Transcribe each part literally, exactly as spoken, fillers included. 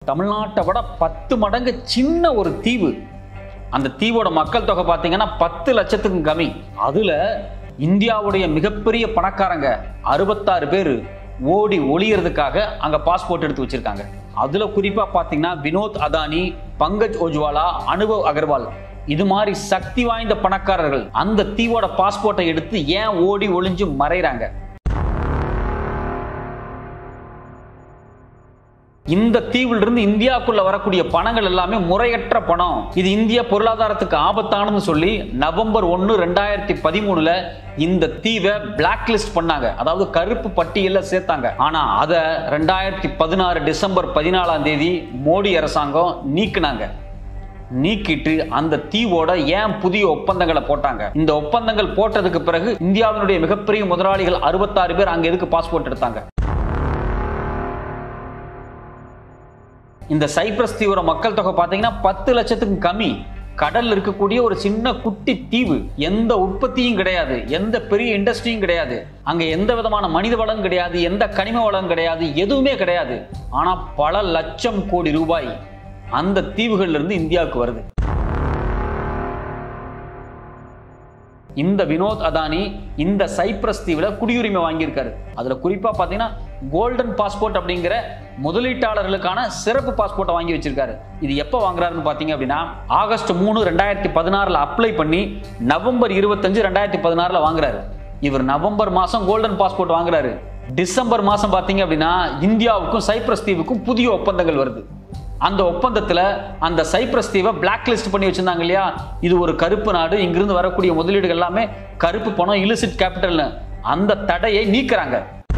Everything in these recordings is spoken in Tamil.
தமிழ்நாட்டை விட பத்து மடங்கு சின்ன ஒரு தீவு. அந்த தீவோட மக்கள் தொகை பார்த்தீங்கன்னா பத்து லட்சத்துக்கும் கம்மி. அதுல இந்தியாவுடைய மிகப்பெரிய பணக்காரங்க அறுபத்தாறு பேர் ஓடி ஒளியறதுக்காக அங்க பாஸ்போர்ட் எடுத்து வச்சிருக்காங்க. அதுல குறிப்பா பாத்தீங்கன்னா வினோத் அதானி, பங்கஜ் ஓஜ்வாலா, அனுபவ் அகர்வால் இது மாதிரி சக்தி வாய்ந்த பணக்காரர்கள் அந்த தீவோட பாஸ்போர்ட்டை எடுத்து ஏன் ஓடி ஒளிஞ்சு மறைறாங்க? இந்த தீவில் இருந்து இந்தியாவுக்குள்ள வரக்கூடிய பணங்கள் எல்லாமே முறையற்ற பணம். இது இந்திய பொருளாதாரத்துக்கு ஆபத்தானு சொல்லி நவம்பர் ஒன்னு ரெண்டாயிரத்தி பதிமூணுல இந்த தீவை பிளாக் லிஸ்ட் பண்ணாங்க. அதாவது கருப்பு பட்டியல்ல சேர்த்தாங்க. ஆனா அத ரெண்டாயிரத்தி பதினாறு டிசம்பர் பதினாலாம் தேதி மோடி அரசாங்கம் நீக்கினாங்க. நீக்கிட்டு அந்த தீவோட ஏன் புதிய ஒப்பந்தங்களை போட்டாங்க? இந்த ஒப்பந்தங்கள் போட்டதுக்கு பிறகு இந்தியாவினுடைய மிகப்பெரிய முதலாளிகள் அறுபத்தாறு பேர் அங்க எதுக்கு பாஸ்போர்ட் எடுத்தாங்க? இந்த சைப்ரஸ் தீவோட மக்கள் தொகை பார்த்தீங்கன்னா பத்து லட்சத்துக்கு கம்மி. கடல்ல இருக்கக்கூடிய ஒரு சின்ன குட்டி தீவு. எந்த உற்பத்தியும் கிடையாது, எந்த பெரிய இண்டஸ்ட்ரியும் கிடையாது, அங்க எந்த விதமான மனித வளம் கிடையாது, எந்த கனிம வளம் கிடையாது, எதுவுமே கிடையாது. ஆனா பல லட்சம் கோடி ரூபாய் அந்த தீவுகள்ல இருந்து இந்தியாவுக்கு வருது. இந்த வினோத் அதானி இந்த சைப்ரஸ் தீவுல குடியுரிமை வாங்கியிருக்காரு. அதுல குறிப்பா பாத்தீங்கன்னா கோல்டன் பாஸ்போர்ட் அப்படிங்கிற முதலீட்டாளர்களுக்கான சிறப்பு பாஸ்போர்ட்டை வாங்கி வச்சிருக்காரு. இது எப்ப வாங்குறாருன்னு பாத்தீங்க அப்படின்னா ஆகஸ்ட் மூணு ரெண்டாயிரத்தி பதினாறுல அப்ளை பண்ணி நவம்பர் இருபத்தஞ்சு ரெண்டாயிரத்தி பதினாறுல வாங்குறாரு. இவர் நவம்பர் மாசம் கோல்டன் பாஸ்போர்ட் வாங்குறாரு. டிசம்பர் மாசம் பாத்தீங்க அப்படின்னா இந்தியாவுக்கும் சைப்ரஸ் தீவுக்கும் புதிய ஒப்பந்தங்கள் வருது. அந்த ஒப்பந்தத்துல அந்த சைப்ரஸ் தீவை பிளாக் லிஸ்ட் பண்ணி வச்சிருந்தாங்க இல்லையா? இது ஒரு கருப்பு நாடு, இங்கிருந்து வரக்கூடிய முதலீடுகள் எல்லாமே கருப்பு பணம், இல்லிசிட் கேபிட்டல், அந்த தடையை நீக்கிறாங்க.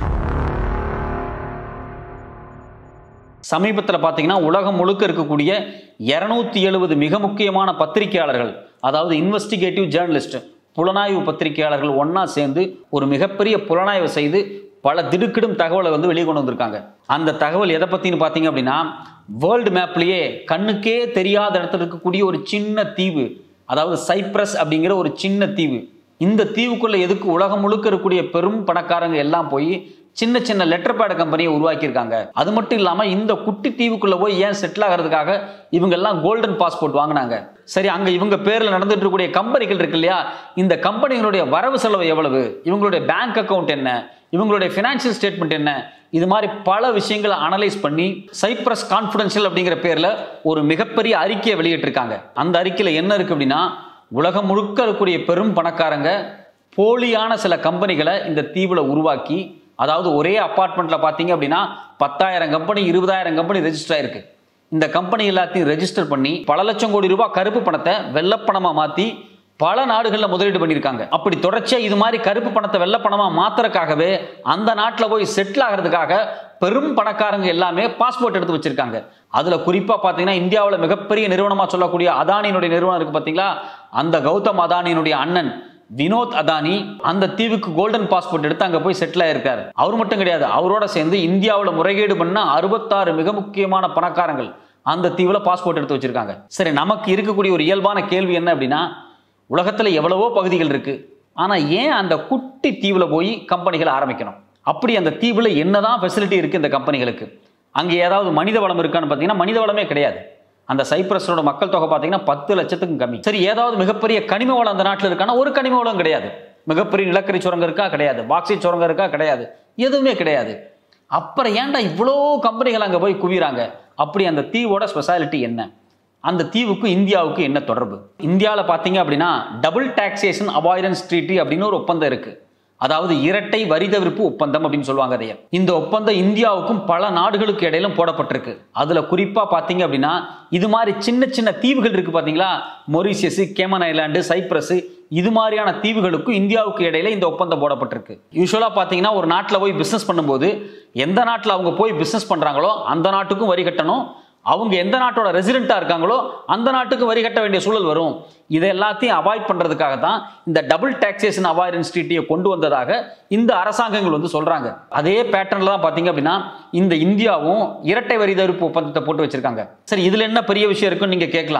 சமீபத்தில் பார்த்தீங்கன்னா உலகம் முழுக்க இருக்கக்கூடிய இருநூத்தி எழுபது மிக முக்கியமான பத்திரிகையாளர்கள், அதாவது இன்வெஸ்டிகேட்டிவ் ஜேர்னலிஸ்ட், புலனாய்வு பத்திரிகையாளர்கள் ஒன்னா சேர்ந்து ஒரு மிகப்பெரிய புலனாய்வு செய்து பல திடுக்கிடும் தகவலை வந்து வெளியே கொண்டு வந்திருக்காங்க. அந்த தகவல் எதை பத்தின்னு பார்த்தீங்க அப்படின்னா வேர்ல்டு மேப்லயே கண்ணுக்கே தெரியாத இடத்துல இருக்கக்கூடிய ஒரு சின்ன தீவு, அதாவது சைப்ரஸ் அப்படிங்கிற ஒரு சின்ன தீவு. இந்த தீவுக்குள்ள எதுக்கு உலகம் முழுக்க இருக்கக்கூடிய பெரும் பணக்காரங்க எல்லாம் போய் சின்ன சின்ன லெட்டர் பேட் கம்பெனியை உருவாக்கியிருக்காங்க. அது மட்டும் இல்லாம இந்த குட்டி தீவுக்குள்ள போய் ஏன் செட்டில் ஆகிறதுக்காக இவங்க எல்லாம் கோல்டன் பாஸ்போர்ட் வாங்கினாங்க. சரி, அங்க இவங்க பேர்ல நடந்துட்டு இருக்கக்கூடிய கம்பெனிகள் இருக்கு இல்லையா? இந்த கம்பெனிகளுடைய வரவு செலவு எவ்வளவு, இவங்களுடைய பேங்க் அக்கவுண்ட் என்ன, இவங்களுடைய பினான்சியல் ஸ்டேட்மெண்ட் என்ன, இது மாதிரி பல விஷயங்களை அனலைஸ் பண்ணி சைப்ரஸ் கான்ஃபிடென்ஷியல் அப்படிங்கிற பேர்ல ஒரு மிகப்பெரிய அறிக்கையை வெளியிட்டிருக்காங்க. அந்த அறிக்கையில என்ன இருக்கு அப்படின்னா உலகம் முழுக்க இருக்கக்கூடிய பெரும் பணக்காரங்க போலியான சில கம்பெனிகளை இந்த தீவுல உருவாக்கி, அதாவது ஒரே அபார்ட்மெண்ட்ல பாத்தீங்க அப்படின்னா பத்தாயிரம் கம்பெனி, இருபதாயிரம் கம்பெனி ரெஜிஸ்டர் ஆயிருக்கு. இந்த கம்பெனி எல்லாத்தையும் ரெஜிஸ்டர் பண்ணி பல லட்சம் கோடி ரூபாய் கருப்பு பணத்தை வெள்ளப்பணமா மாத்தி பல நாடுகளில் முதலீடு பண்ணியிருக்காங்க. அப்படி தொடர்ச்சியா இது மாதிரி கருப்பு பணத்தை வெள்ளப்பணமா மாத்துறதுக்காகவே அந்த நாட்டில் போய் செட்டில் ஆகிறதுக்காக பெரும் பணக்காரங்க எல்லாமே பாஸ்போர்ட் எடுத்து வச்சிருக்காங்க. அதுல குறிப்பா பாத்தீங்கன்னா இந்தியாவில் மிகப்பெரிய நிறுவனமா சொல்லக்கூடிய அதானியினுடைய நிறுவனம் இருக்கு பாத்தீங்களா? அந்த கௌதம் அதானியினுடைய அண்ணன் வினோத் அதானி அந்த தீவுக்கு கோல்டன் பாஸ்போர்ட் எடுத்து அங்க போய் செட்டில் ஆயிருக்காரு. அவர் மட்டும் கிடையாது, அவரோட சேர்ந்து இந்தியாவில் முறைகேடு பண்ண அறுபத்தாறு மிக முக்கியமான பணக்காரங்கள் அந்த தீவுல பாஸ்போர்ட் எடுத்து வச்சிருக்காங்க. சரி, நமக்கு இருக்கக்கூடிய ஒரு இயல்பான கேள்வி என்ன அப்படின்னா உலகத்துல எவ்வளவோ பகுதிகள் இருக்கு, ஆனா ஏன் அந்த குட்டி தீவுல போய் கம்பெனிகளை ஆரம்பிக்கணும்? அப்படி அந்த தீவுல என்னதான் ஃபெசிலிட்டி இருக்கு இந்த கம்பெனிகளுக்கு? அங்க ஏதாவது மனித வளம் இருக்கான்னு பாத்தீங்கன்னா மனித வளமே கிடையாது. அந்த சைப்ரஸோட மக்கள் தொகை பார்த்தீங்கன்னா பத்து லட்சத்துக்கும் கம்மி. சரி, ஏதாவது மிகப்பெரிய கனிம வளம் அந்த நாட்டில் இருக்கானா? ஒரு கனிம வளம் கிடையாது. மிகப்பெரிய நிலக்கரி சுரங்கம் இருக்கா? கிடையாது. பாக்ஸைட் சுரங்கம் இருக்கா? கிடையாது. எதுவுமே கிடையாது. அப்புறம் ஏன்டா இவ்வளோ கம்பெனிகள் அங்கே போய் குவிறாங்க? அப்படி அந்த தீவோட ஸ்பெஷாலிட்டி என்ன? அந்த தீவுக்கு இந்தியாவுக்கு என்ன தொடர்பு? இந்தியாவில் பார்த்தீங்க அப்படின்னா டபுள் டாக்ஸேஷன் அவாய்டன்ஸ் ட்ரீட்டி அப்படின்னு ஒரு ஒப்பந்தம் இருக்கு. அதாவது இரட்டை வரி தவிர்ப்பு ஒப்பந்தம் அப்படின்னு சொல்லுவாங்க. அதைய இந்த ஒப்பந்தம் இந்தியாவுக்கும் பல நாடுகளுக்கு இடையிலும் போடப்பட்டிருக்கு. அதுல குறிப்பா பாத்தீங்க அப்படின்னா இது மாதிரி சின்ன சின்ன தீவுகள் இருக்கு பாத்தீங்களா? மொரீஷியஸ், கேமன் ஐலாண்டு, சைப்ரஸ், இது மாதிரியான தீவுகளுக்கும் இந்தியாவுக்கு இடையில இந்த ஒப்பந்தம் போடப்பட்டிருக்கு. யூஸ்வலா பாத்தீங்கன்னா ஒரு நாட்டில் போய் பிசினஸ் பண்ணும்போது எந்த நாட்டில் அவங்க போய் பிசினஸ் பண்றாங்களோ அந்த நாட்டுக்கும் வரி கட்டணும், அவங்க எந்த நாட்டோட ரெசிடென்ட்டா இருக்காங்களோ அந்த நாட்டுக்கு வரி கட்ட வேண்டிய சூழல் வரும். இதை எல்லாத்தையும் அவாய்ட் பண்றதுக்காக தான் இந்த டபுள் டாக்ஸேஷன் அவாய்டன்ஸ் ட்ரீட்டியை கொண்டு வந்ததாக இந்த அரசாங்கங்கள் வந்து சொல்றாங்க. அதே பேட்டர்ன்ல தான் பாத்தீங்க அப்படின்னா இந்த இந்தியாவும் இரட்டை வரி தவிர்ப்பு ஒப்பந்தத்தை போட்டு வச்சிருக்காங்க. சரி, இதுல என்ன பெரிய விஷயம் இருக்குன்னு நீங்க கேட்கலாம்.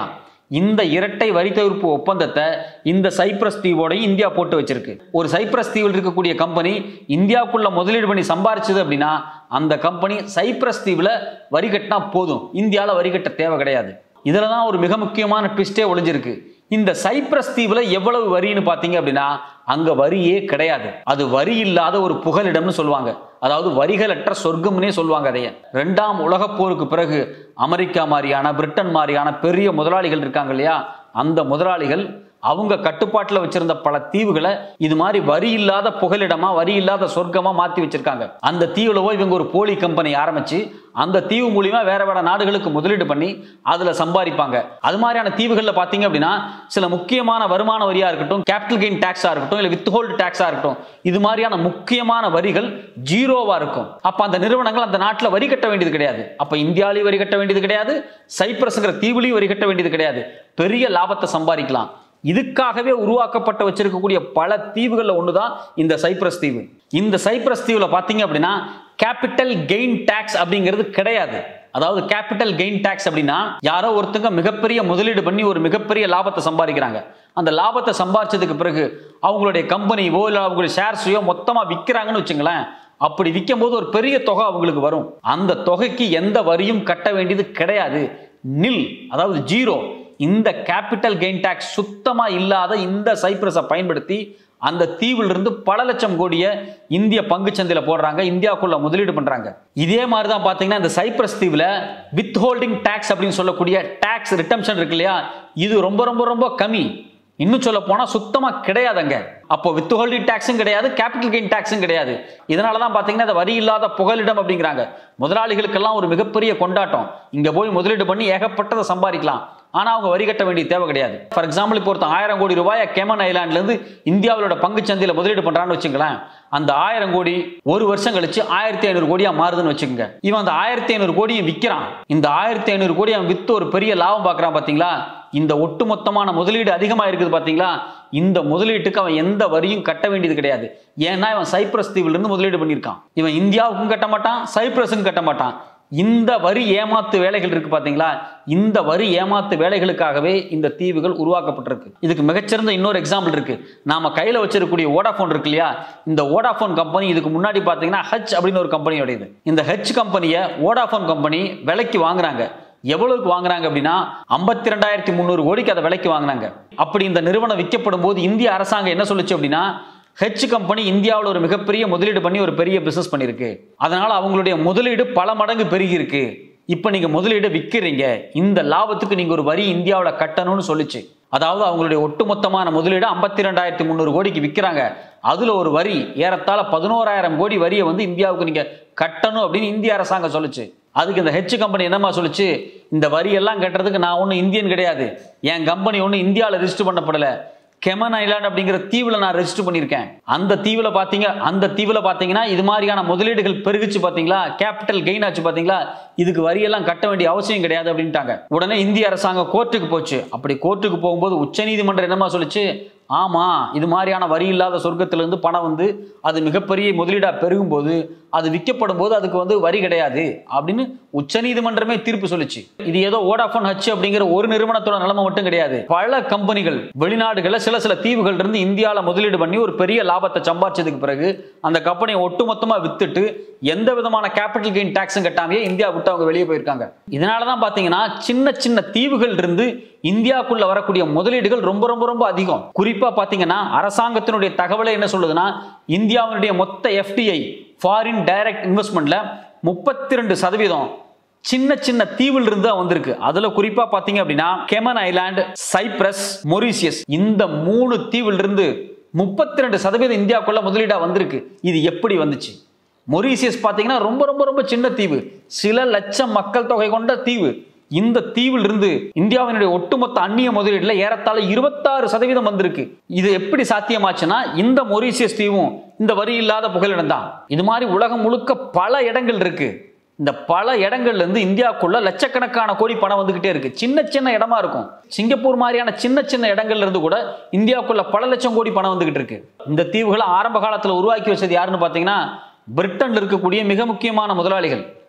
இந்த இரட்டை வரி தவிர்ப்பு ஒப்பந்தத்தை இந்த சைப்ரஸ் தீவோடையும் இந்தியா போட்டு வச்சிருக்கு. ஒரு சைப்ரஸ் தீவில் இருக்கக்கூடிய கம்பெனி இந்தியாவுக்குள்ள முதலீடு பண்ணி சம்பாரிச்சது அப்படின்னா அந்த கம்பெனி சைப்ரஸ் தீவுல வரி கட்டினா போதும், இந்தியாவில் வரி கட்ட தேவை கிடையாது. இதுல தான் ஒரு மிக முக்கியமான ட்விஸ்டே ஒளிஞ்சிருக்கு. இந்த சைப்ரஸ் தீவுல எவ்வளவு வரின்னு பாத்தீங்க அப்படின்னா அங்க வரியே கிடையாது. அது வரி இல்லாத ஒரு புகலிடம்னு சொல்லுவாங்க. அதாவது வரிகளற்ற சொர்க்கம்னே சொல்லுவாங்க. அதைய இரண்டாம் உலக போருக்கு பிறகு அமெரிக்கா மாதிரியான பிரிட்டன் மாதிரியான பெரிய முதலாளிகள் இருக்காங்க இல்லையா, அந்த முதலாளிகள் அவங்க கட்டுப்பாட்டில் வச்சிருந்த பல தீவுகளை இது மாதிரி வரி இல்லாத புகலிடமா வரி இல்லாத சொர்க்கமா மாத்தி வச்சிருக்காங்க. அந்த தீவுல போய் இவங்க ஒரு போலி கம்பெனி ஆரம்பிச்சு அந்த தீவு மூலியமா வேற வேற நாடுகளுக்கு முதலீடு பண்ணி அதுல சம்பாதிப்பாங்க. அது மாதிரியான தீவுகள்ல பாத்தீங்க அப்படின்னா சில முக்கியமான வருமான வரியா இருக்கட்டும், கேபிட்டல் கெயின் டாக்ஸா இருக்கட்டும், இல்ல வித் ஹோல்டு டாக்ஸா இருக்கட்டும், இது மாதிரியான முக்கியமான வரிகள் ஜீரோவா இருக்கும். அப்ப அந்த நிறுவனங்கள் அந்த நாட்டுல வரி கட்ட வேண்டியது கிடையாது. அப்ப இந்தியாவிலேயும் வரி கட்ட வேண்டியது கிடையாது, சைப்ரஸ்ங்கிற தீவுலையும் வரி கட்ட வேண்டியது கிடையாது. பெரிய லாபத்தை சம்பாதிக்கலாம். இதுக்காகவே உருவாக்கப்பட்ட வச்சிருக்கக்கூடிய பல தீவுகள்ல ஒண்ணுதான் இந்த சைப்ரஸ் தீவு. இந்த சைப்ரஸ் தீவுல பாத்தீங்க அப்படின்னா கேபிட்டல் கெயின் டாக்ஸ் அப்படிங்கிறது கிடையாது. அதாவது கேபிட்டல் கெயின் டாக்ஸ் அப்படின்னா யாரோ ஒருத்தங்க மிகப்பெரிய முதலீடு பண்ணி ஒரு மிகப்பெரிய லாபத்தை சம்பாதிக்கிறாங்க. அந்த லாபத்தை சம்பாதிச்சதுக்கு பிறகு அவங்களுடைய கம்பெனியோ இல்ல அவங்களுடைய ஷேர்ஸையோ மொத்தமா விற்கிறாங்கன்னு வச்சுங்களேன். அப்படி விற்கும் போது ஒரு பெரிய தொகை அவங்களுக்கு வரும். அந்த தொகைக்கு எந்த வரியும் கட்ட வேண்டியது கிடையாது, நில், அதாவது ஜீரோ. இந்த கேபிட்டல் கெயின் டாக்ஸ் சுத்தமா இல்லாத இந்த சைப்ரஸை பயன்படுத்தி அந்த தீவில் இருந்து பல லட்சம் கோடியை இந்திய பங்கு சந்தையில போடுறாங்க, இந்தியாவுக்குள்ள முதலீடு பண்றாங்க. இதே மாதிரி தான் பாத்தீங்கன்னா இந்த சைப்ரஸ் தீவுல வித் ஹோல்டிங் டாக்ஸ் அப்படின்னு சொல்லக்கூடிய டாக்ஸ் ரிட்டம்ஷன் இருக்கு இல்லையா, இது ரொம்ப ரொம்ப ரொம்ப கம்மி. இன்னும் சொல்ல போனா சுத்தமா கிடையாதுங்க. அப்போ வித் ஹோல்டிங் டாக்ஸும் கிடையாது, கேபிட்டல் கெயின் டாக்ஸும் கிடையாது. இதனாலதான் பாத்தீங்கன்னா இந்த வரி இல்லாத புகலிடம் அப்படிங்கிறாங்க. முதலாளிகளுக்கெல்லாம் ஒரு மிகப்பெரிய கொண்டாட்டம், இங்க போய் முதலீடு பண்ணி ஏகப்பட்டதை சம்பாதிக்கலாம். ஆனா அவங்க வரி கட்ட வேண்டிய தேவை கிடையாது. ஃபார் எக்ஸாம்பிள் இப்போ ஒருத்தன் ஆயிரம் கோடி ரூபாய் கேமன் ஐலாண்ட்ல இருந்து இந்தியாவோட பங்கு சந்தையில முதலீடு பண்றான்னு வச்சுங்களேன். அந்த ஆயிரம் கோடி ஒரு வருஷம் கழிச்சு ஆயிரத்தி ஐநூறு கோடியா மாறுதுன்னு வச்சுக்கோங்க. இவன் அந்த ஆயிரத்தி ஐநூறு கோடியை விற்கிறான். இந்த ஆயிரத்தி ஐநூறு கோடி அவன் வித்து ஒரு பெரிய லாபம் பார்க்கறான். பாத்தீங்களா, இந்த ஒட்டுமொத்தமான முதலீடு அதிகமா இருக்குது. பாத்தீங்களா, இந்த முதலீட்டுக்கு அவன் எந்த வரியும் கட்ட வேண்டியது கிடையாது. ஏன்னா இவன் சைப்ரஸ் தீவுல இருந்து முதலீடு பண்ணியிருக்கான். இவன் இந்தியாவுக்கும் கட்ட மாட்டான், சைப்ரஸுக்கும் கட்ட மாட்டான். இந்த வரி ஏமாத்து வேலைகள் இருக்கு பாத்தீங்களா, இந்த வரி ஏமாத்து வேலைகளுக்காகவே இந்த தீவுகள் உருவாக்கப்பட்டிருக்கு. இதுக்கு மிகச்சிறந்த இன்னொரு எக்ஸாம்பிள் இருக்கு. நாம கையில வச்சிருக்கக்கூடிய வோடாஃபோன் இருக்கு இல்லையா, இந்த வோடாஃபோன் கம்பெனி இதுக்கு முன்னாடி பாத்தீங்கன்னா ஹச் அப்படின்னு ஒரு கம்பெனியோடையது. இந்த ஹச் கம்பெனியை வோடாஃபோன் கம்பெனி விலைக்கு வாங்குறாங்க. எவ்வளவுக்கு வாங்குறாங்க அப்படின்னா ஐம்பத்தி ரெண்டாயிரத்தி முந்நூறு கோடிக்கு அதை விலைக்கு வாங்கினாங்க. அப்படி இந்த நிறுவனம் விற்கப்படும் போது இந்திய அரசாங்கம் என்ன சொல்லுச்சு அப்படின்னா, ஹெச் கம்பெனி இந்தியாவில் ஒரு மிகப்பெரிய முதலீடு பண்ணி ஒரு பெரிய பிசினஸ் பண்ணிருக்கு, அதனால அவங்களுடைய முதலீடு பல மடங்கு பெருகி இருக்கு, இப்ப நீங்க முதலீடு விற்கிறீங்க, இந்த லாபத்துக்கு நீங்க ஒரு வரி இந்தியாவில் கட்டணும்னு சொல்லிச்சு. அதாவது அவங்களுடைய ஒட்டுமொத்தமான முதலீடு ஐம்பத்தி ரெண்டாயிரத்தி முந்நூறு கோடிக்கு விற்கிறாங்க. அதுல ஒரு வரி ஏறத்தாழ பதினோராயிரம் கோடி வரியை வந்து இந்தியாவுக்கு நீங்க கட்டணும் அப்படின்னு இந்திய அரசாங்கம் சொல்லுச்சு. அதுக்கு இந்த ஹெச் கம்பெனி என்னமா சொல்லுச்சு, இந்த வரி எல்லாம் கட்டுறதுக்கு நான் ஒன்றும் இந்தியன் கிடையாது, என் கம்பெனி ஒன்றும் இந்தியாவில் ரெஜிஸ்டர் பண்ணப்படல, கெமன் ஐலாண்ட் அப்படிங்கிற தீவுல நான் ரெஜிஸ்டர் பண்ணியிருக்கேன். அந்த தீவுல பாத்தீங்க அந்த தீவுல பாத்தீங்கன்னா இது மாதிரியான முதலீடுகள் பெருகிச்சு பாத்தீங்களா, கேபிட்டல் கெயின் ஆச்சு பாத்தீங்களா, இதுக்கு வரியெல்லாம் கட்ட வேண்டிய அவசியம் கிடையாது அப்படின்ட்டாங்க. உடனே இந்திய அரசாங்கம் கோர்ட்டுக்கு போச்சு. அப்படி கோர்ட்டுக்கு போகும்போது உச்சநீதிமன்றம் என்னமா சொல்லுச்சு, ஆமா இது மாதிரியான வரி இல்லாத சொர்க்கத்திலிருந்து பணம் வந்து அது மிகப்பெரிய முதலீடா பெருகும் போது அது விற்கப்படும் போது அதுக்கு வந்து வரி கிடையாது அப்படின்னு உச்சநீதிமன்றமே தீர்ப்பு சொல்லிச்சு. இது ஏதோ வோடாஃபோன் ஹச் அப்படிங்கிற ஒரு நிறுவனத்தோட நிலைமை மட்டும் கிடையாது. பல கம்பெனிகள் வெளிநாடுகள்ல சில சில தீவுகள் இருந்து இந்தியாவில் முதலீடு பண்ணி ஒரு பெரிய லாபத்தை சம்பாதிச்சதுக்கு பிறகு அந்த கம்பெனியை ஒட்டுமொத்தமா வித்துட்டு எந்த விதமான கேபிட்டல் கெயின் டாக்ஸும் கட்டாமையே இந்தியா விட்டு அவங்க வெளியே போயிருக்காங்க. இதனாலதான் பாத்தீங்கன்னா சின்ன சின்ன தீவுகள் இருந்து இந்தியாவுக்குள்ள வரக்கூடிய முதலீடுகள் ரொம்ப ரொம்ப ரொம்ப அதிகம். குறிப்பா பாத்தீங்கன்னா அரசாங்கத்தினுடைய தகவலை என்ன சொல்லுதுன்னா, இந்தியாவுடைய மொத்த எஃப்டிஐ ஃபாரின் டைரக்ட் இன்வெஸ்ட்மெண்ட்ல முப்பத்தி ரெண்டு சதவீதம் சின்ன சின்ன தீவில் இருந்து வந்திருக்கு. அதுல குறிப்பா பாத்தீங்க அப்படின்னா கெமன் ஐலாண்ட், சைப்ரஸ், மொரீசியஸ், இந்த மூணு தீவில் இருந்து முப்பத்தி ரெண்டு சதவீதம் இந்தியாவுக்குள்ள முதலீடா வந்திருக்கு. இது எப்படி வந்துச்சு? மொரீசியஸ் பாத்தீங்கன்னா ரொம்ப ரொம்ப ரொம்ப சின்ன தீவு, சில லட்சம் மக்கள் தொகை கொண்ட தீவு. இந்த தீவில் இருந்து இந்தியாவினுடைய ஒட்டுமொத்த அந்நிய முதலீடுல ஏறத்தாழ இருபத்தாறு சதவீதம் வந்திருக்கு. இது எப்படி சாத்தியமாச்சுன்னா இந்த மொரீசியஸ் தீவும் இந்த வரி இல்லாத புகலிடம் தான். இது மாதிரி உலகம் முழுக்க பல இடங்கள் இருக்கு. இந்த பல இடங்கள்ல இருந்து இந்தியாவுக்குள்ள லட்சக்கணக்கான கோடி பணம் வந்துகிட்டே இருக்கு. சின்ன சின்ன இடமா இருக்கும். சிங்கப்பூர் மாதிரியான சின்ன சின்ன இடங்கள்ல இருந்து கூட இந்தியாவுக்குள்ள பல லட்சம் கோடி பணம் வந்துகிட்டு இருக்கு. இந்த தீவுகளை ஆரம்ப காலத்துல உருவாக்கி வச்சது யாருன்னு பாத்தீங்கன்னா பிரிட்டன்ல இருக்கக்கூடிய மிக முக்கியமான முதலாளிகள்.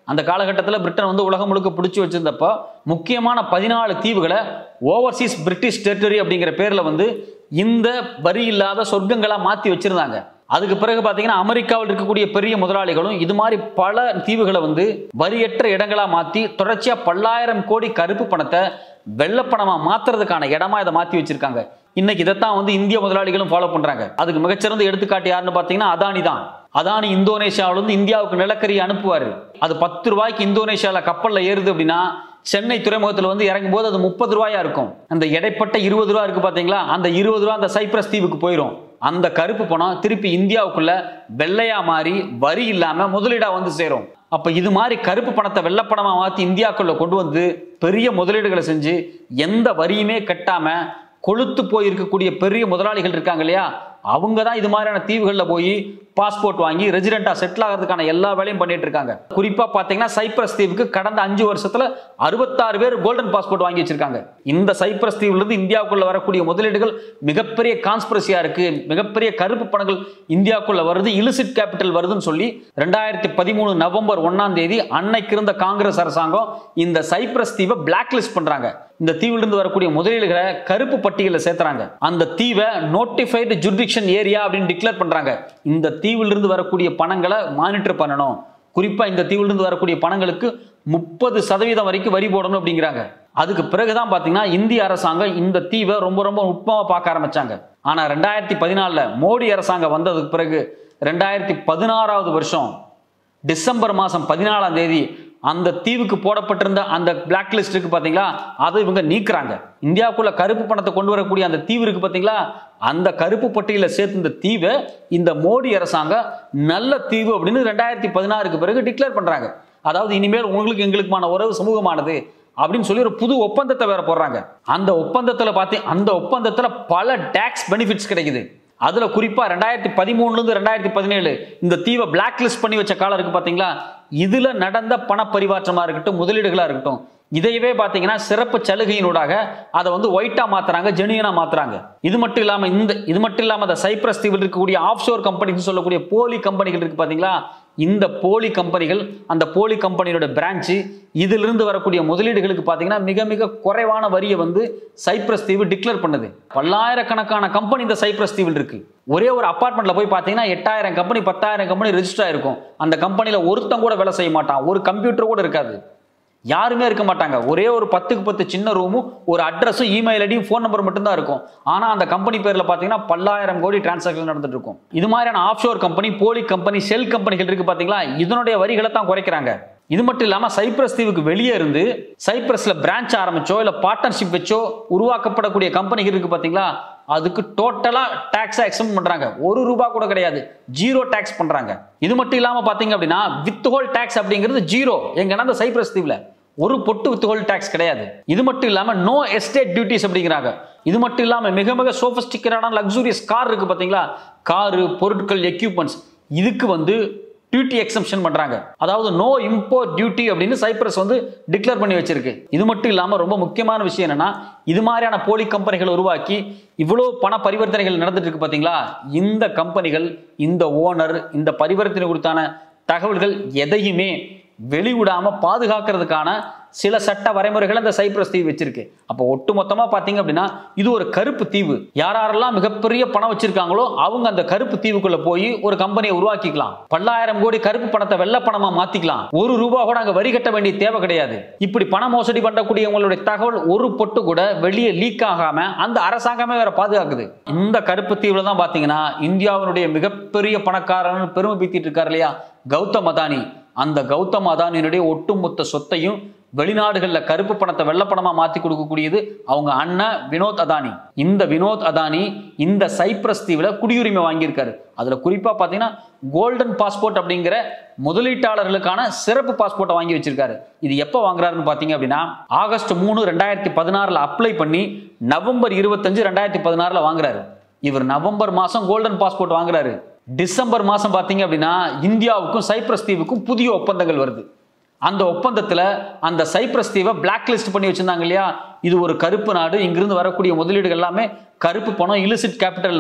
அந்த காலகட்டத்தில் பிரிட்டன் வந்து உலகம் முழுக்க பிடிச்சி வச்சிருந்தப்போ முக்கியமான பதினாலு தீவுகளை ஓவர்சீஸ் பிரிட்டிஷ் டெரிட்டரி அப்படிங்கிற பேரில் வந்து இந்த வரி இல்லாத சொர்க்கங்களா மாற்றி வச்சிருந்தாங்க. அதுக்கு பிறகு பார்த்தீங்கன்னா அமெரிக்காவில் இருக்கக்கூடிய பெரிய முதலாளிகளும் இது மாதிரி பல தீவுகளை வந்து வரியற்ற இடங்களா மாற்றி தொடர்ச்சியாக பல்லாயிரம் கோடி கருப்பு பணத்தை வெள்ளப்பணமா மாத்துறதுக்கான இடமா இதை மாற்றி வச்சிருக்காங்க. இன்னைக்கு இதைத்தான் வந்து இந்திய முதலாளிகளும் ஃபாலோ பண்றாங்க. அதுக்கு மிகச்சிறந்த எடுத்துக்காட்டு யாருன்னு பார்த்தீங்கன்னா அதானி தான். அதானி இந்தோனேஷியாவில இருந்து இந்தியாவுக்கு நிலக்கரி அனுப்புவாரு. அது பத்து ரூபாய்க்கு இந்தோனேஷியால கப்பல்ல ஏறுது அப்படின்னா சென்னை துறைமுகத்தில் வந்து இறங்கும் போது அது முப்பது ரூபாயா இருக்கும். அந்த இடைப்பட்ட இருபது ரூபா இருக்கு பாத்தீங்களா, அந்த இருபது ரூபா அந்த சைப்ரஸ் தீவுக்கு போயிடும். அந்த கருப்பு பணம் திருப்பி இந்தியாவுக்குள்ள வெள்ளையா மாறி வரி இல்லாம முதலீடா வந்து சேரும். அப்ப இது மாதிரி கருப்பு பணத்தை வெள்ளப்பணமா மாத்தி இந்தியாவுக்குள்ள கொண்டு வந்து பெரிய முதலீடுகளை செஞ்சு எந்த வரியுமே கட்டாம கொளுத்து போய் இருக்கக்கூடிய பெரிய முதலாளிகள் இருக்காங்க இல்லையா, அவங்க தான் இது மாதிரியான தீவுகளில் போய் பாஸ்போர்ட் வாங்கி ரெசிடென்டா செட்டில் ஆகிறதுக்கான எல்லா வேலையும் பண்ணிட்டு இருக்காங்க. குறிப்பா பாத்தீங்கன்னா சைப்ரஸ் தீவுக்கு கடந்த அஞ்சு வருஷத்துல அறுபத்தாறு பேர் கோல்டன் பாஸ்போர்ட் வாங்கி வச்சிருக்காங்க. இந்த சைப்ரஸ் தீவுல இருந்து இந்தியாவுக்குள்ள வரக்கூடிய முதலீடுகள் மிகப்பெரிய கான்ஸ்பிரசியா இருக்கு, மிகப்பெரிய கருப்பு பணங்கள் இந்தியாவுக்குள்ள வருது, இலிசிட் கேபிட்டல் வருதுன்னு சொல்லி ரெண்டாயிரத்தி பதிமூணு நவம்பர் ஒன்னாம் தேதி அன்னைக்கு இருந்த காங்கிரஸ் அரசாங்கம் இந்த சைப்ரஸ் தீவை பிளாக் லிஸ்ட் பண்றாங்க. இந்த தீவுல இருந்து வரக்கூடிய முதலீடுகளை கருப்பு பட்டியலில் சேர்த்துறாங்க. அந்த தீவை நோட்டிஃபைடு ஜுரிடிக்ஷன் ஏரியா அப்படின்னு டிக்ளேர் பண்றாங்க. இந்த தீவிலிருந்து வரக்கூடிய பணங்களை மானிட்டர் பண்ணணும். குறிப்பா இந்த தீவிலிருந்து வரக்கூடிய பணங்களுக்கு முப்பது சதவீதம் வரைக்கும் வரி போடணும் அப்படிங்கிறாங்க. அதுக்கு பிறகுதான் பாத்தீங்கன்னா இந்திய அரசாங்கம் இந்த தீவை ரொம்ப ரொம்ப நுட்பமா பார்க்க ஆரம்பிச்சாங்க. ஆனா ரெண்டாயிரத்தி பதினாலுல மோடி அரசாங்கம் வந்ததுக்கு பிறகு ரெண்டாயிரத்தி பதினாறாவது வருஷம் டிசம்பர் மாசம் பதினாலாம் தேதி அந்த தீவுக்கு போடப்பட்டிருந்த அந்த பிளாக் லிஸ்ட் இருக்கு பாத்தீங்களா, அதை இவங்க நீக்குறாங்க. இந்தியாவுக்குள்ள கருப்பு பணத்தை கொண்டு வரக்கூடிய அந்த தீவு இருக்கு பாத்தீங்களா, அந்த கருப்பு பட்டியல சேர்த்து இந்த தீவை இந்த மோடி அரசாங்கம் நல்ல தீவு அப்படின்னு ரெண்டாயிரத்தி பதினாறுக்கு பிறகு டிக்ளேர் பண்றாங்க. அதாவது இனிமேல் உங்களுக்கு எங்களுக்குமான உறவு சமூகமானது அப்படின்னு சொல்லி ஒரு புது ஒப்பந்தத்தை வேற போடுறாங்க. அந்த ஒப்பந்தத்துல பாத்தீங்க அந்த ஒப்பந்தத்துல பல டாக்ஸ் பெனிஃபிட்ஸ் கிடைக்குது. அதுல குறிப்பா ரெண்டாயிரத்தி பதிமூணுல இருந்து ரெண்டாயிரத்தி பதினேழு இந்த தீவை பிளாக் லிஸ்ட் பண்ணி வச்ச காலம் இருக்கு பாத்தீங்களா, இதுல நடந்த பண பரிமாற்றமா இருக்கட்டும், முதலீடுகளா இருக்கட்டும், இதையவே பாத்தீங்கன்னா சிறப்பு சலுகையினூடாக அதை வந்து ஒயிட்டா மாத்துறாங்க, ஜெனியனா மாத்துறாங்க. இது மட்டும் இல்லாம இந்த இது மட்டும் இல்லாம அந்த சைப்ரஸ் தீவில் இருக்கக்கூடிய ஆஃப்ஷோர் கம்பெனின்னு சொல்லக்கூடிய போலி கம்பெனிகள் இருக்கு பாத்தீங்களா, இந்த போலி கம்பெனிகள் அந்த போலி கம்பெனியோட பிரான்ச்சு இதிலிருந்து வரக்கூடிய முதலீடுகளுக்கு பாத்தீங்கன்னா மிக மிக குறைவான வரியை வந்து சைப்ரஸ் தீவு டிக்ளேர் பண்ணுது. பல்லாயிரக்கணக்கான கம்பெனி இந்த சைப்ரஸ் தீவில் இருக்கு. ஒரே ஒரு அபார்ட்மெண்ட்ல போய் பாத்தீங்கன்னா எட்டாயிரம் கம்பெனி பத்தாயிரம் கம்பெனி ரெஜிஸ்டர் ஆயிருக்கும். அந்த கம்பெனில ஒருத்தன் கூட வேலை செய்ய மாட்டான், ஒரு கம்ப்யூட்டர் கூட இருக்காது, யாருமே இருக்க மாட்டாங்க. ஒரே ஒரு பத்துக்கு பத்து சின்ன ரூமும் ஒரு அட்ரஸும் இமெயில் ஐடியும் ஃபோன் நம்பர் மட்டும் தான் இருக்கும். ஆனா அந்த கம்பெனி பேர்ல பாத்தீங்கன்னா பல்லாயிரம் கோடி டிரான்சாக்ஷன் நடந்துட்டு இருக்கும். இது மாதிரியான ஆஃப்ஷோர் கம்பெனி, போலி கம்பெனி, ஷெல் கம்பெனிகள் இருக்கு பாத்தீங்களா, இதனுடைய வரிகளை தான் குறைக்கிறாங்க. இது மட்டும் இல்லாம சைப்ரஸ் தீவுக்கு வெளியே இருந்து சைப்ரஸ்ல பிரான்ச் ஆரம்பிச்சோ இல்ல பார்ட்னர்ஷிப் வச்சோ உருவாக்கப்படக்கூடிய கம்பெனிகள் இருக்கு பாத்தீங்களா, அதுக்கு டோட்டலா டாக்ஸ் எக்ஸம்ட் பண்றாங்க. ஒரு ரூபாய் கூட கிடையாது, ஜீரோ டாக்ஸ் பண்றாங்க. இது மட்டும் இல்லாம பாத்தீங்க அப்படின்னா வித் ஹோல் டாக்ஸ் அப்படிங்கிறது ஜீரோ. எங்கன்னா அந்த சைப்ரஸ் தீவுல ஒரு பொட்டு வித் ஹோல் டாக்ஸ் கிடையாது. இது மட்டும் இல்லாம நோ எஸ்டேட் டியூட்டிஸ் அப்படிங்கிறாங்க. இது மட்டும் இல்லாம மிக மிக சோபிஸ்டிகேட்டடான லக்ஸூரியஸ் கார் இருக்கு பாத்தீங்களா, காரு, பொருட்கள், எக்யூப்மெண்ட்ஸ், இதுக்கு வந்து டியூட்டி எக்ஸம்ஷன் பண்றாங்க. அதாவது நோ இம்போர்ட் டியூட்டி அப்படின்னு சைப்ரஸ் வந்து டிக்ளேர் பண்ணி வச்சிருக்கு. இது மட்டும் இல்லாம ரொம்ப முக்கியமான விஷயம் என்னன்னா, இது மாதிரியான போலி கம்பெனிகள் உருவாக்கி இவ்வளவு பண பரிவர்த்தனைகள் நடந்துட்டு இருக்கு பாத்தீங்களா, இந்த கம்பெனிகள், இந்த ஓனர், இந்த பரிவர்த்தனை குறித்தான தகவல்கள் எதையுமே வெளிவிடாம பாதுகாக்கிறதுக்கான சில சட்ட வரைமுறைகள் அந்த சைப்ரஸ் தீவு வச்சிருக்கு. அப்போ ஒட்டு மொத்தமா பாத்தீங்க அப்படின்னா இது ஒரு கருப்பு தீவு. யாரெல்லாம் மிகப்பெரிய பணம் வச்சிருக்காங்களோ அவங்க அந்த கருப்பு தீவுக்குள்ள போய் ஒரு கம்பெனியை உருவாக்கிக்கலாம். பல்லாயிரம் கோடி கருப்பு பணத்தை வெள்ள பணமா மாத்திக்கலாம். ஒரு ரூபாய் கூட அங்க வரி கட்ட வேண்டிய தேவை கிடையாது. இப்படி பண மோசடி பண்ணக்கூடியவங்களுடைய தகவல் ஒரு பொட்டு கூட வெளியே லீக் ஆகாம அந்த அரசாங்கமே வேற பாதுகாக்குது. இந்த கருப்பு தீவுல தான் பாத்தீங்கன்னா இந்தியாவினுடைய மிகப்பெரிய பணக்காரன் பெருமை பீத்திட்டு இருக்காரு இல்லையா கௌதம் அதானி, அந்த கௌதம் அதானியினுடைய ஒட்டுமொத்த சொத்தையும் வெளிநாடுகளில் கருப்பு பணத்தை வெள்ளப்பணமா மாற்றி கொடுக்கக்கூடியது அவங்க அண்ணன் வினோத் அதானி. இந்த வினோத் அதானி இந்த சைப்ரஸ் தீவில் குடியுரிமை வாங்கியிருக்காரு. அதில் குறிப்பாக பார்த்தீங்கன்னா கோல்டன் பாஸ்போர்ட் அப்படிங்கிற முதலீட்டாளர்களுக்கான சிறப்பு பாஸ்போர்ட்டை வாங்கி வச்சிருக்காரு. இது எப்போ வாங்குறாருன்னு பார்த்தீங்க அப்படின்னா ஆகஸ்ட் மூணு ரெண்டாயிரத்தி பதினாறுல அப்ளை பண்ணி நவம்பர் இருபத்தஞ்சு ரெண்டாயிரத்தி பதினாறுல வாங்குறாரு. இவர் நவம்பர் மாதம் கோல்டன் பாஸ்போர்ட் வாங்குறாரு. டிசம்பர் மாதம் பார்த்தீங்க அப்படின்னா இந்தியாவுக்கும் சைப்ரஸ் தீவுக்கும் புதிய ஒப்பந்தங்கள் வருது. அந்த ஒப்பந்தத்தில் அந்த சைப்ரஸ் தீவை பிளாக் லிஸ்ட் பண்ணி வச்சிருந்தாங்க இல்லையா, இது ஒரு கருப்பு நாடு, இங்கிருந்து வரக்கூடிய முதலீடுகள் எல்லாமே கருப்பு பணம், இலிசிட் கேபிட்டல்னு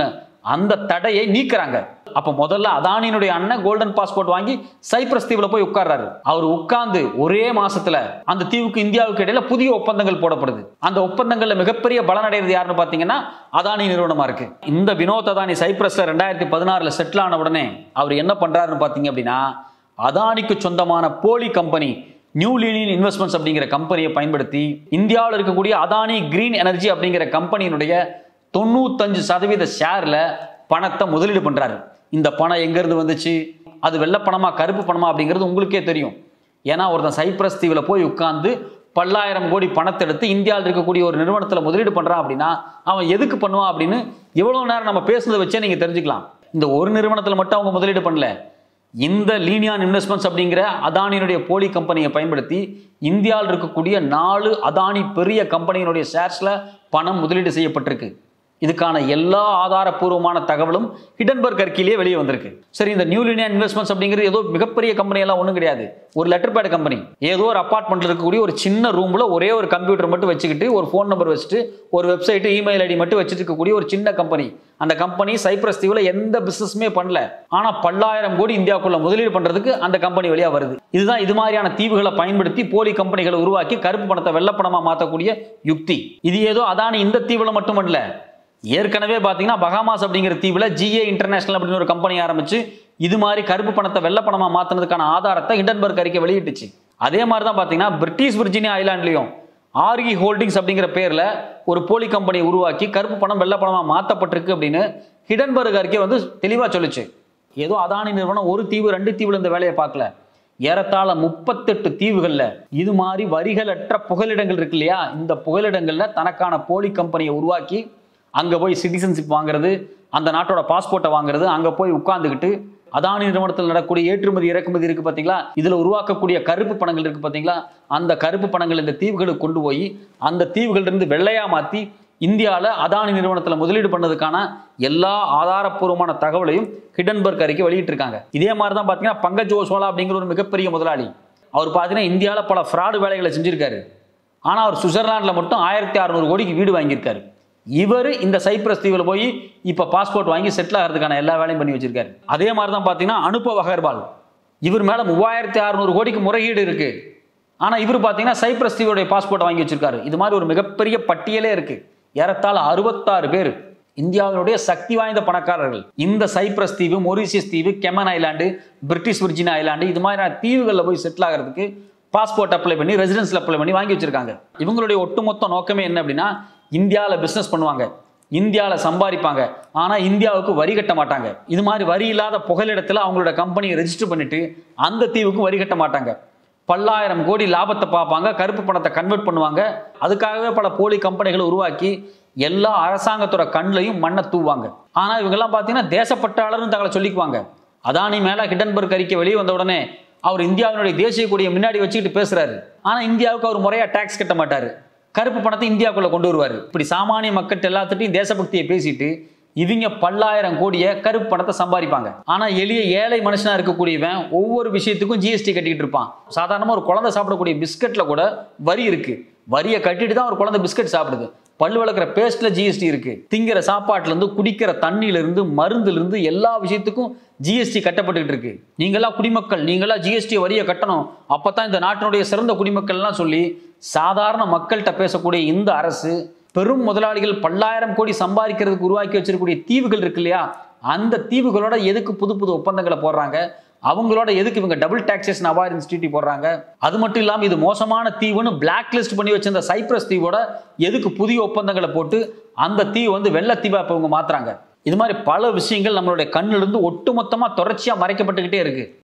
அந்த தடையை நீக்குறாங்க. அப்ப முதல்ல அதானியினுடைய அண்ணன் கோல்டன் பாஸ்போர்ட் வாங்கி சைப்ரஸ் தீவுல போய் உட்கார்றாரு. அவர் உட்கார்ந்து ஒரே மாசத்துல அந்த தீவுக்கு இந்தியாவுக்கு இடையில புதிய ஒப்பந்தங்கள் போடப்படுது. அந்த ஒப்பந்தங்கள்ல மிகப்பெரிய பலனடைகிறது யாருன்னு பாத்தீங்கன்னா அதானி நிறுவனமா இருக்கு. இந்த வினோத் அதானி சைப்ரஸ்ல ரெண்டாயிரத்தி பதினாறுல செட்டில் ஆன உடனே அவர் என்ன பண்றாருன்னு பாத்தீங்க அப்படின்னா, அதானிக்கு சொந்தமான போலி கம்பெனி நியூ லினியன் இன்வெஸ்ட்மெண்ட்ஸ் அப்படிங்கிற கம்பெனியை பயன்படுத்தி இந்தியாவில் இருக்கக்கூடிய அதானி கிரீன் எனர்ஜி அப்படிங்கிற கம்பெனியினுடைய தொண்ணூத்தஞ்சு சதவீத ஷேர்ல பணத்தை முதலீடு பண்றாரு. இந்த பணம் எங்க இருந்து வந்துச்சு, அது வெள்ளை பணமா கருப்பு பணமா அப்படிங்கிறது உங்களுக்கே தெரியும். ஏன்னா ஒருத்தன் சைப்ரஸ் தீவுல போய் உட்கார்ந்து பல்லாயிரம் கோடி பணத்தை எடுத்து இந்தியாவில் இருக்கக்கூடிய ஒரு நிறுவனத்துல முதலீடு பண்றான் அப்படின்னா அவன் எதுக்கு பண்ணுவான் அப்படின்னு எவ்வளவு நேரம் நம்ம பேசுனதை வச்சே நீங்க தெரிஞ்சுக்கலாம். இந்த ஒரு நிறுவனத்துல மட்டும் அவங்க முதலீடு பண்ணல. இந்த லீனியான் இன்வெஸ்ட்மெண்ட்ஸ் அப்படிங்கிற அதானியினுடைய போலி கம்பெனியை பயன்படுத்தி இந்தியாவில் இருக்கக்கூடிய நாலு அதானி பெரிய கம்பெனியினுடைய ஷேர்ஸ்ல பணம் முதலீடு செய்யப்பட்டிருக்கு. இதுக்கான எல்லா ஆதாரப்பூர்வமான தகவலும் ஹிடன்பர்க் அறிக்கையிலேயே வெளியே வந்திருக்கு. சரி, இந்த நியூ லினியன் இன்வெஸ்ட்மெண்ட்ஸ் அப்படிங்கிறது ஏதோ மிகப்பெரிய கம்பெனி எல்லாம் ஒன்றும் கிடையாது. ஒரு லெட்டர் பேட் கம்பெனி. ஏதோ ஒரு அபார்ட்மெண்ட்ல இருக்கக்கூடிய ஒரு சின்ன ரூம்ல ஒரே ஒரு கம்ப்யூட்டர் மட்டும் வச்சுக்கிட்டு ஒரு ஃபோன் நம்பர் வச்சுட்டு ஒரு வெப்சைட் இமெயில் ஐடி மட்டும் வச்சுட்டு இருக்கக்கூடிய ஒரு சின்ன கம்பெனி. அந்த கம்பெனி சைப்ரஸ் தீவுல எந்த பிசினஸுமே பண்ணல. ஆனா பல்லாயிரம் கோடி இந்தியாவுக்குள்ள முதலீடு பண்றதுக்கு அந்த கம்பெனி வழியா வருது. இதுதான் இது மாதிரியான தீவுகளை பயன்படுத்தி போலி கம்பெனிகளை உருவாக்கி கருப்பு பணத்தை வெள்ளப்பணமா மாற்றக்கூடிய யுக்தி. இது ஏதோ அதானி இந்த தீவுல மட்டுமல்ல, ஏற்கனவே பாத்தீங்கன்னா பகாமாஸ் அப்படிங்கிற தீவுல ஜிஏ இன்டர்நேஷனல் அப்படின்னு ஒரு கம்பெனி ஆரம்பிச்சு இது மாதிரி கருப்பு பணத்தை வெள்ளை பணமா மாத்தினதுக்கான ஆதாரத்தை ஹிடன்பர்க் அறிக்கை வெளியிட்டுச்சு. அதே மாதிரி தான் பாத்தீங்கன்னா பிரிட்டிஷ் விர்ஜினியா ஐலாண்ட்லயும் ஆர்இ ஹோல்டிங்ஸ் அப்படிங்கிற பேர்ல ஒரு போலி கம்பெனி உருவாக்கி கருப்பு பணம் வெள்ளை பணமா மாத்தப்பட்டிருக்கு அப்படின்னு ஹிடன்பர்க் அறிக்கை வந்து தெளிவா சொல்லுச்சு. ஏதோ அதானி நிறுவனம் ஒரு தீவு ரெண்டு தீவுல இந்த வேலையை பார்க்கல. ஏறத்தாழ முப்பத்தெட்டு தீவுகள்ல இது மாதிரி வரிகளற்ற புகலிடங்கள் இருக்கு இல்லையா, இந்த புகலிடங்கள்ல தனக்கான போலி கம்பெனியை உருவாக்கி அங்கே போய் சிட்டிசன்ஷிப் வாங்குறது, அந்த நாட்டோட பாஸ்போர்ட்டை வாங்குறது, அங்கே போய் உட்கார்ந்துக்கிட்டு அதானி நிறுவனத்தில் நடக்கக்கூடிய ஏற்றுமதி இறக்குமதி இருக்கு பார்த்தீங்களா, இதில் உருவாக்கக்கூடிய கருப்பு பணங்கள் இருக்கு பார்த்தீங்களா, அந்த கருப்பு பணங்கள் இந்த தீவுகளுக்கு கொண்டு போய் அந்த தீவுகளிலிருந்து வெள்ளையா மாற்றி இந்தியாவில் அதானி நிறுவனத்தில் முதலீடு பண்ணதுக்கான எல்லா ஆதாரப்பூர்வமான தகவலையும் ஹிடன்பர்க் அறிக்கை வெளியிட்டிருக்காங்க. இதே மாதிரி தான் பார்த்தீங்கன்னா பங்கஜ் ஓஸ்வாலா அப்படிங்கிற ஒரு மிகப்பெரிய முதலாளி. அவர் பார்த்தீங்கன்னா இந்தியாவில் பல ஃப்ராடு வேலைகளை செஞ்சிருக்காரு. ஆனால் அவர் சுவிட்சர்லாண்டில் மட்டும் ஆயிரத்தி அறுநூறு கோடிக்கு வீடு வாங்கியிருக்காரு. இவர் இந்த சைப்ரஸ் தீவுல போய் இப்ப பாஸ்போர்ட் வாங்கி செட்டில் ஆகிறதுக்கான எல்லா வேலையும் பண்ணி வச்சிருக்காரு. அதே மாதிரி தான் பாத்தீங்கன்னா அனுபவ் அகர்வால், இவர் மேல மூவாயிரத்தி அறுநூறு கோடிக்கு முறையீடு இருக்கு. ஆனா இவர் பாத்தீங்கன்னா சைப்ரஸ் தீவுடைய பாஸ்போர்ட் வாங்கி வச்சிருக்காரு. இது மாதிரி ஒரு மிகப்பெரிய பட்டியலே இருக்கு. ஏறத்தாழ அறுபத்தாறு பேர் இந்தியாவினுடைய சக்தி வாய்ந்த பணக்காரர்கள் இந்த சைப்ரஸ் தீவு, மொரீசியஸ் தீவு, Cayman island, British Virginia island இது மாதிரியான தீவுகளில் போய் செட்டில் ஆகிறதுக்கு பாஸ்போர்ட் அப்ளை பண்ணி ரெசிடென்ஸ்ல அப்ளை பண்ணி வாங்கி வச்சிருக்காங்க. இவங்களுடைய ஒட்டுமொத்த நோக்கமே என்ன அப்படின்னா, இந்தியாவில் பிசினஸ் பண்ணுவாங்க, இந்தியாவில் சம்பாதிப்பாங்க, ஆனால் இந்தியாவுக்கு வரி கட்ட மாட்டாங்க. இது மாதிரி வரி இல்லாத புகலிடத்தில் அவங்களோட கம்பெனியை ரெஜிஸ்டர் பண்ணிட்டு அந்த தீவுக்கும் வரி கட்ட மாட்டாங்க. பல்லாயிரம் கோடி லாபத்தை பார்ப்பாங்க, கருப்பு பணத்தை கன்வெர்ட் பண்ணுவாங்க. அதுக்காகவே பல போலி கம்பெனிகளை உருவாக்கி எல்லா அரசாங்கத்தோட கண்ணையும் மண்ணை தூவாங்க. ஆனால் இவங்கெல்லாம் பார்த்தீங்கன்னா தேசப்பற்றாளர்னு தங்களை சொல்லிக்குவாங்க. அதானி மேல ஹிடன்பர்க் அறிக்கை வெளியே வந்த உடனே அவர் இந்தியாவினுடைய தேசிய கொடியை முன்னாடி வச்சுக்கிட்டு பேசுறாரு. ஆனால் இந்தியாவுக்கு அவர் முறையா டாக்ஸ் கட்ட மாட்டாரு, கருப்பு பணத்தை இந்தியாவுக்குள்ள கொண்டு வருவார். இப்படி சாமானிய மக்கள் எல்லாத்துட்டையும் தேசபக்தியை பேசிட்டு இவங்க பல்லாயிரம் கோடியை கருப்பு பணத்தை சம்பாதிப்பாங்க. ஆனா எளிய ஏழை மனுஷனா இருக்கக்கூடியவன் ஒவ்வொரு விஷயத்துக்கும் ஜிஎஸ்டி கட்டிட்டு இருப்பான். சாதாரணமா ஒரு குழந்தை சாப்பிடக்கூடிய பிஸ்கட்ல கூட வரி இருக்கு. வரியை கட்டிட்டு தான் ஒரு குழந்தை பிஸ்கட் சாப்பிடுது. பல்லு வளர்க்குற பேஸ்ட்ல ஜிஎஸ்டி இருக்கு. திங்கிற சாப்பாட்டுல இருந்து, குடிக்கிற தண்ணியில இருந்து, மருந்துல இருந்து எல்லா விஷயத்துக்கும் ஜிஎஸ்டி கட்டப்பட்டு இருக்கு. நீங்களா குடிமக்கள், நீங்களா ஜிஎஸ்டி வரியை கட்டணும், அப்பதான் இந்த நாட்டினுடைய சிறந்த குடிமக்கள் எல்லாம் சொல்லி சாதாரண மக்கள்கிட்ட பேசக்கூடிய இந்த அரசு பெரும் முதலாளிகள் பல்லாயிரம் கோடி சம்பாதிக்கிறதுக்கு உருவாக்கி வச்சிருக்கக்கூடிய தீவுகள் இருக்கு இல்லையா, அந்த தீவுகளோட எதுக்கு புது புது ஒப்பந்தங்களை போடுறாங்க, அவங்களோட எதுக்கு இவங்க டபுள் டாக்ஸேஷன் அவாய்டன்ஸ் ட்ரீட்டி போடுறாங்க. அது மட்டும் இல்லாமல் இது மோசமான தீவுன்னு பிளாக் லிஸ்ட் பண்ணி வச்சிருந்த சைப்ரஸ் தீவோட எதுக்கு புதிய ஒப்பந்தங்களை போட்டு அந்த தீவு வந்து வெள்ள தீவா இப்போ இவங்க மாத்துறாங்க. இது மாதிரி பல விஷயங்கள் நம்மளுடைய கண்ணிலிருந்து ஒட்டுமொத்தமாக தொடர்ச்சியாக மறைக்கப்பட்டுக்கிட்டே இருக்கு.